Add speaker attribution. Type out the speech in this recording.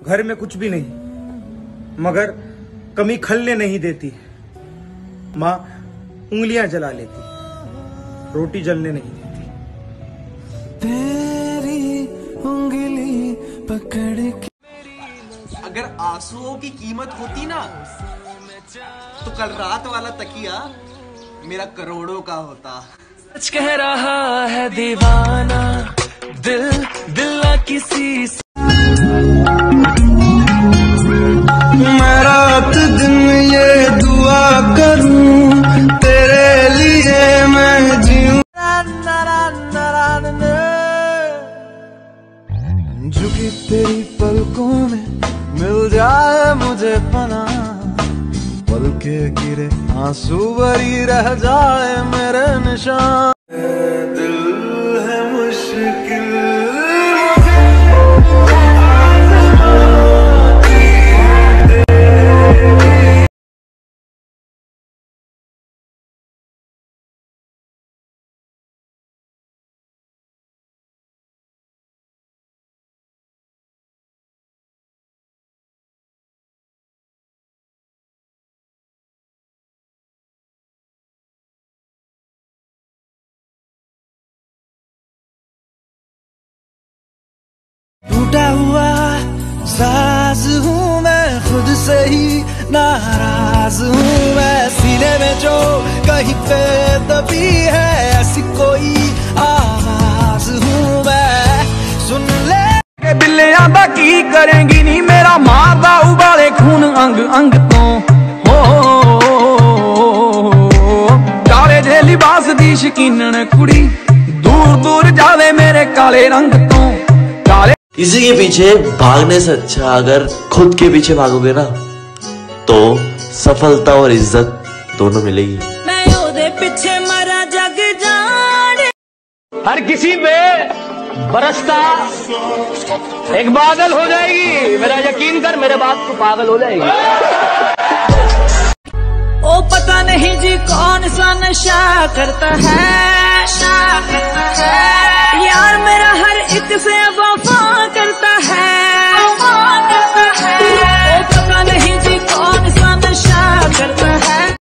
Speaker 1: घर में कुछ भी नहीं, मगर कमी खलने नहीं देती। माँ उंगलियां जला लेती, रोटी जलने नहीं देती।
Speaker 2: तेरी उंगली पकड़ के
Speaker 3: अगर आंसुओं की कीमत होती ना, तो कल रात वाला तकिया मेरा करोड़ों का होता।
Speaker 2: सच कह रहा है दीवाना, दिल ना किसी से। मैं रात दिन ये दुआ करूं तेरे लिए मैं जीऊं। झुकी तेरी पलकों में मिल जाए मुझे पनाह, पल के गिरे आंसू भरी रह जाए मेरे निशान। दिल है मुश्किल टूटा हुआ साज हूँ मैं, खुद से ही नाराज हूँ मैं। सीने में जो कहीं पे दबी है ऐसी कोई आवाज हूँ मैं, सुन ले। बिल्लियां दा की करेंगी नी, मेरा मारदा उबाले खून अंग अंग तो। काले जे लिबास दी शकीनन कुड़ी, दूर दूर जावे मेरे काले रंग तो।
Speaker 4: किसी के पीछे भागने से अच्छा अगर खुद के पीछे भागोगे ना, तो सफलता और इज्जत दोनों मिलेगी।
Speaker 5: मैं ओदे पीछे मरा जग जाने।
Speaker 6: हर किसी पे बरसता एक बादल हो जाएगी, मेरा यकीन कर, मेरे बात को पागल हो जाएगी।
Speaker 5: ओ पता नहीं जी कौन सा नशा करता है, यार मेरा हर एक से अब